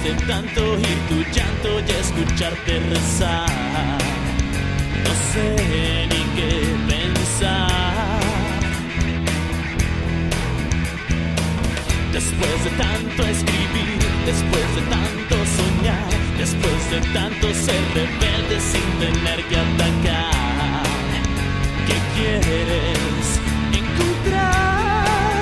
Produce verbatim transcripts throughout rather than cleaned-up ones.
de tanto oír tu llanto y escucharte rezar, no sé ni qué pensar. Después de tanto escribir, después de tanto soñar, después de tanto ser rebelde sin tener que atacar, ¿qué quieres encontrar?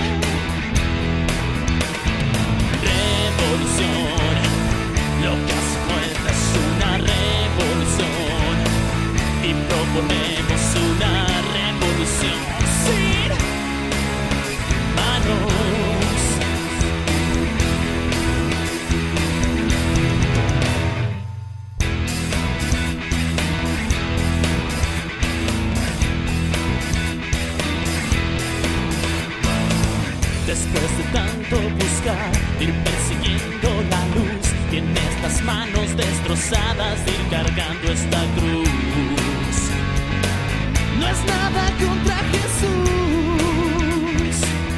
Revolución, lo que hace falta es una revolución, y proponemos una revolución sin manos. Después de tanto buscar, ir persiguiendo la luz, tienes las manos destrozadas de ir cargando esta cruz. No es nada contra Jesús,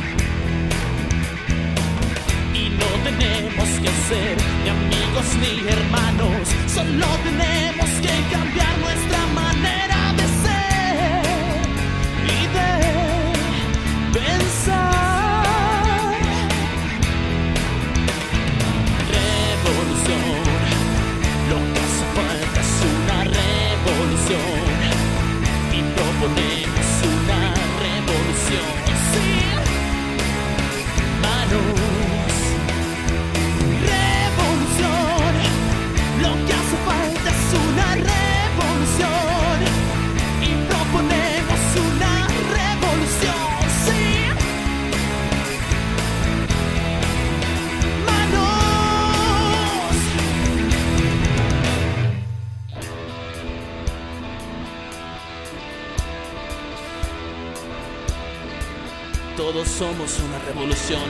y no tenemos que ser ni amigos ni hermanos, solo tenemos que cambiar nuestra manera de ser y de pensar. Lo que hace falta es una revolución, y proponemos una revolución sin manos. Revolución, lo que hace falta es una revolución, y proponemos una revolución sin manos. Todos somos una revolución.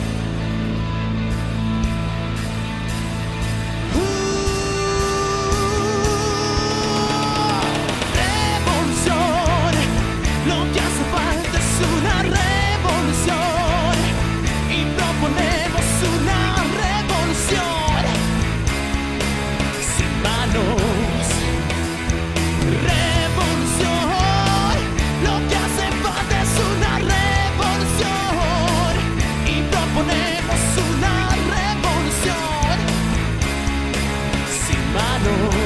Revolución, lo que hace falta es una revolución, y proponemos una revolución sin manos. Revolución, lo que hace falta es una revolución, y proponemos una revolución sin manos.